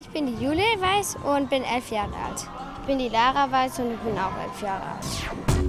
Ich bin die Jule Weiß und bin 11 Jahre alt. Ich bin die Lara Weiß und bin auch 11 Jahre alt.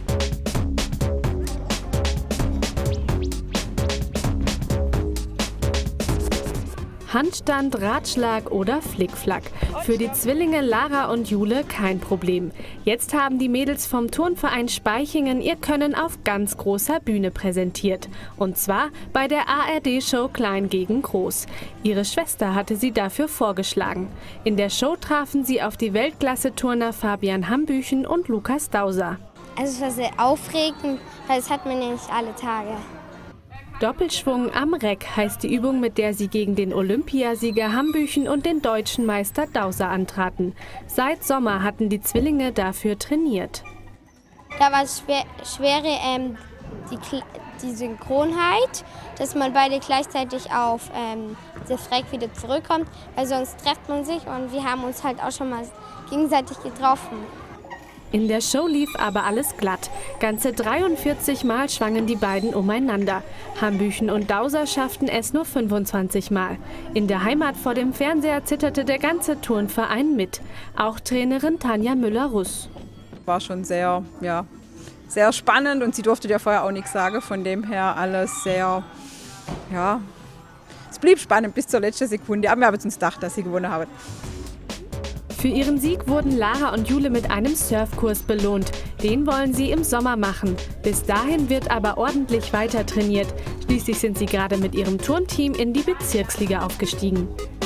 Handstand, Ratschlag oder Flickflack. Für die Zwillinge Lara und Jule kein Problem. Jetzt haben die Mädels vom Turnverein Spaichingen ihr Können auf ganz großer Bühne präsentiert. Und zwar bei der ARD-Show Klein gegen Groß. Ihre Schwester hatte sie dafür vorgeschlagen. In der Show trafen sie auf die Weltklasse-Turner Fabian Hambüchen und Lukas Dauser. Also es war sehr aufregend, weil das hat man ja nicht alle Tage. Doppelschwung am Reck heißt die Übung, mit der sie gegen den Olympiasieger Hambüchen und den deutschen Meister Dauser antraten. Seit Sommer hatten die dafür trainiert. Da war es schwere die Synchronheit, dass man beide gleichzeitig auf das Reck wieder zurückkommt, weil sonst trifft man sich und wir haben uns halt auch schon mal gegenseitig getroffen. In der Show lief aber alles glatt. Ganze 43 Mal schwangen die beiden umeinander. Hambüchen und Dauser schafften es nur 25 Mal. In der Heimat vor dem Fernseher zitterte der ganze Turnverein mit. Auch Trainerin Tanja Müller-Russ. War schon sehr spannend und sie durfte ja vorher auch nichts sagen. Von dem her alles sehr, es blieb spannend bis zur letzten Sekunde. Aber wir haben uns gedacht, dass sie gewonnen haben. Für ihren Sieg wurden Lara und Jule mit einem Surfkurs belohnt. Den wollen sie im Sommer machen. Bis dahin wird aber ordentlich weiter trainiert. Schließlich sind sie gerade mit ihrem Turnteam in die Bezirksliga aufgestiegen.